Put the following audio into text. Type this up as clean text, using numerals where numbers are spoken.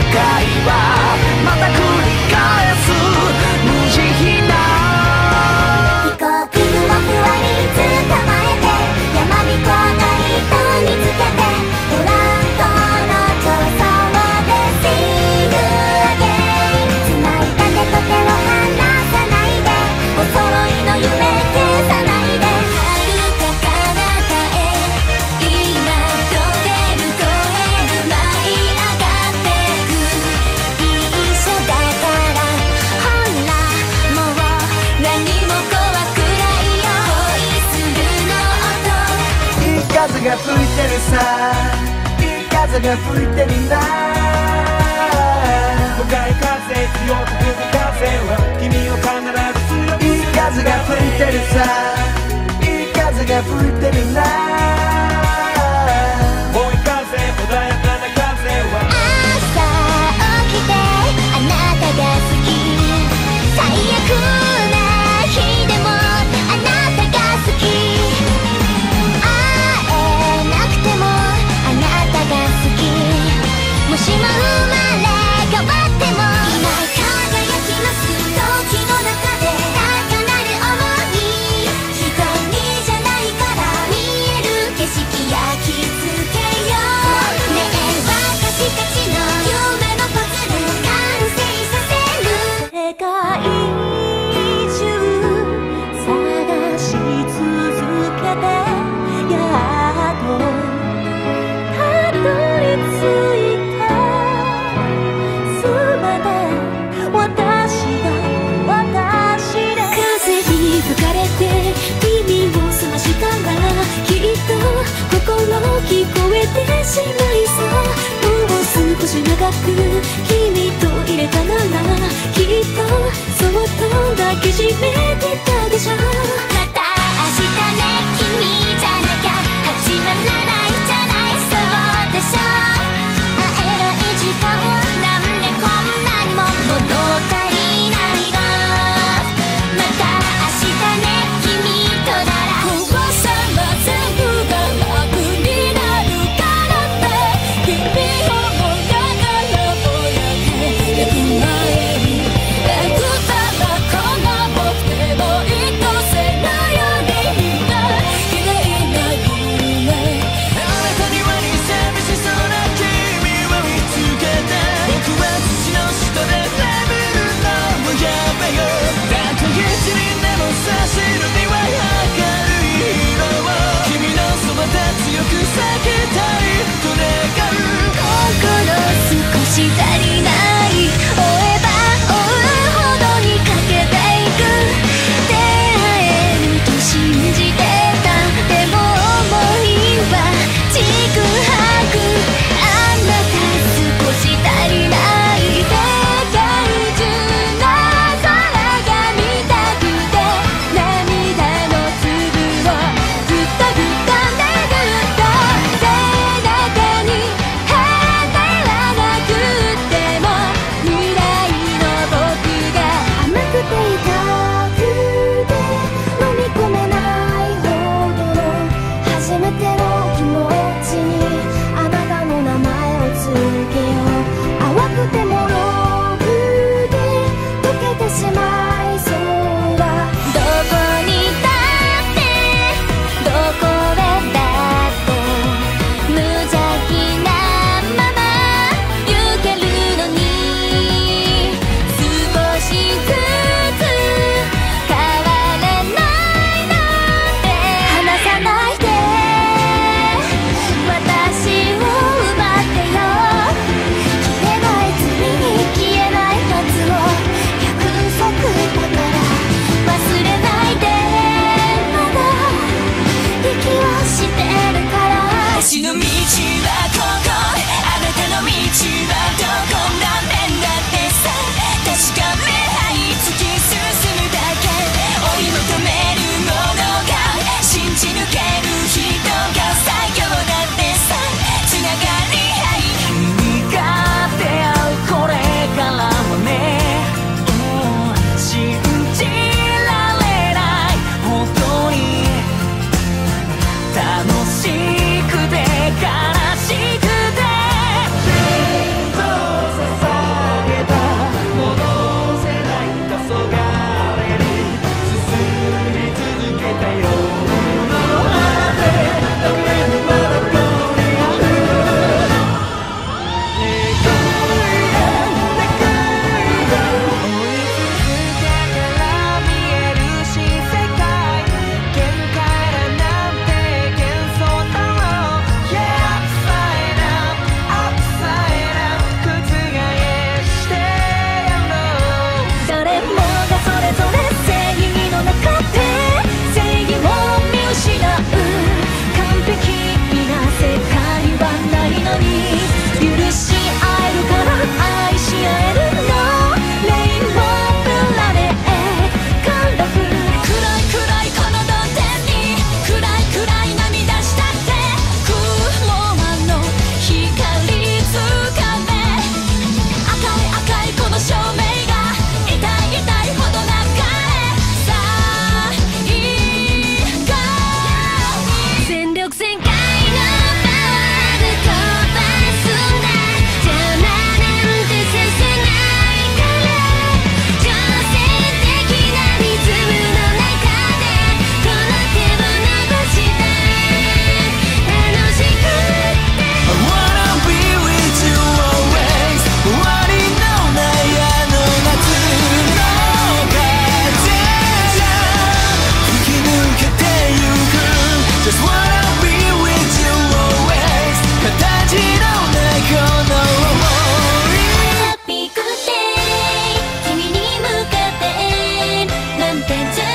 はまた繰り返す無慈悲な飛行機ふわふわに捕まえて山びこの糸見つけてブランコの調査で See you again 繋いだ手と手を離さないでお揃いの夢消さないで遥か彼方へ今飛べる超える舞い上がってく一緒だからほらもう何も怖くないよ恋するの音いい風が吹いてるさいい風が吹いてるな向かい風強く吹く風は君を必ず強くいい風が吹いてるさいい風が吹いてるな追い風穏やかな風は朝起きてあなたが好き最悪な日でもあなたが好き会えなくてもあなたが好きもしも生まれ変わっても今輝きます時の中で高鳴る想い一人じゃないから見える景色焼き付けようねえ私たちの夢のパズル完成させる世界中探し続けてやっとたどり着いた全て私で風に吹かれて耳を澄ましたらきっと心聞こえてしまいそうもう少し長く君と入れたならきっとそっと抱きしめてたでしょまた明日ね君じゃなきゃ始まらないじゃないそうでしょ会えない時間なんでこんなにも物足りないのまた明日ね君とならこぼさま全部が楽になるからって君をもやがらぼやけ焼く前にエグザなこの僕でてず